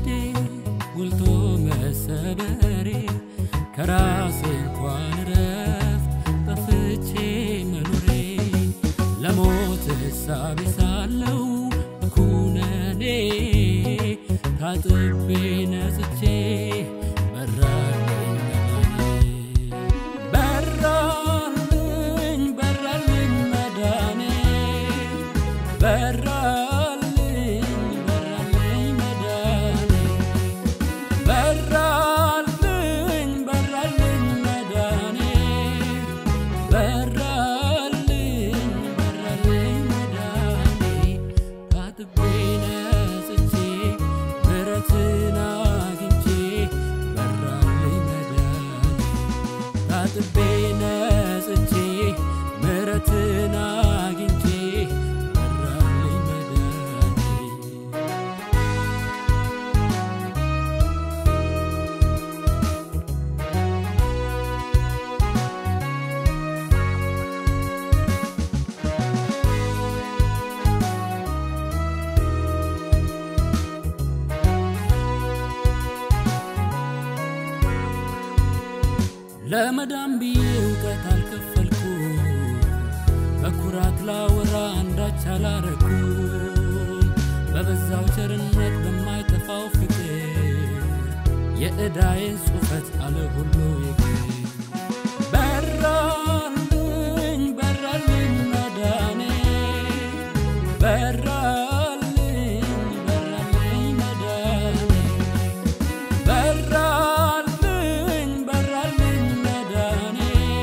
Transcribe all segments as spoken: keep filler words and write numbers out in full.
መውደዴ ጉልቶ መሰበሬ ከራሴ እንኳን ረፍት ጠፍቼ መኖሬ ለሞት ሳቢ ሳለው ኩነኔ ታጥቤ ነጽቼ በራልኝ በራልኝ በራልኝ መዳኔ በራልኝ በራልኝ መዳኔ በራልኝ በራልኝ መዳኔ በራልኝ በራልኝ መዳኔ ታጥቤ ነጽቼ ምሕረትን አግኝቼ በራልኝ መዳኔ ታጥቤ ነጽቼ ምሕረትን አግኝቼ በራልኝ መዳኔ ለመዳን ብዬ እውቀት አልከፈልኩ በኩራት ላወራ አንዳች አላረኩ በበዛው ቸርነት በማይጠፋው ፍቅር የዕዳዬን ጽሕፈት አለ ሁሉ ይቅር በራልኝ በራልኝ መዳኔ በራልኝ በራልኝ መዳኔ በራልኝ በራልኝ መዳኔ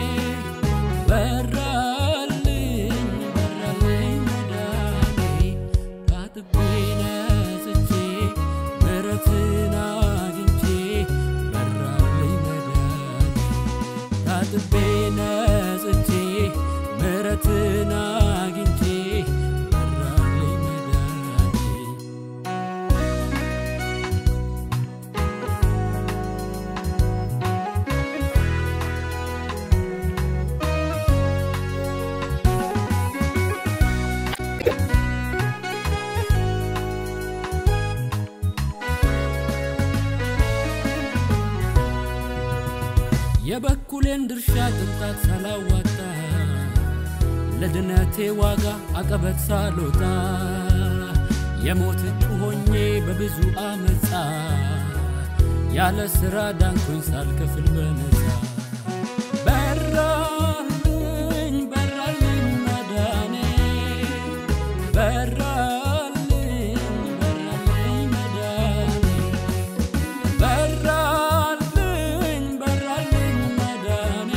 በራልኝ በራልኝ መዳኔ ታጥቤ ነጽቼ ምሕረትን አግኝቼ በራልኝ መዳኔ ታጥቤ ነጽቼ ምሕረትን አግኝቼ በራልኝ መዳኔ የበኩሌን ድርሻ ቅንጣት ሳላዋጣ ለድነቴ ዋጋ አቀበት ሳልወጣ የሞት እጩ ሆኜ በብዙ አመፃ ያለ ሥራ ዳንኩኝ ሳልከፍል በነፃ በራልኝ በራልኝ መዳኔ በራልኝ በራልኝ መዳኔ በራልኝ በራልኝ መዳኔ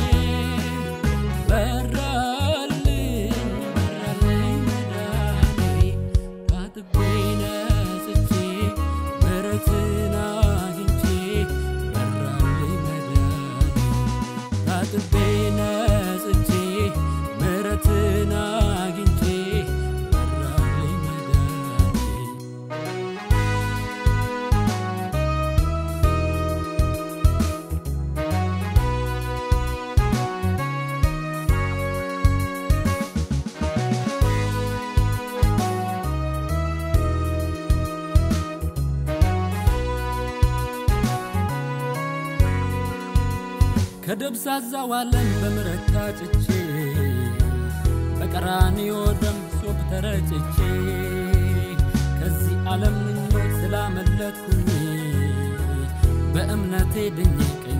በራልኝ በራልኝ መዳኔ ታጥቤ ነጽቼ ምሕረትን አግኝቼ በራልኝ መዳኔ ታጥቤ ነጽቼ ምሕረትን አግኝቼ በራልኝ መዳኔ ከደብዛዛው ዓለም በምሕረት ታጭቼ በቀራንዮ ደም ሶብ ተረጭቼ ከዚህ ዓለም ምኞት ስላመለጥኩኝ በእምነቴ ድኜ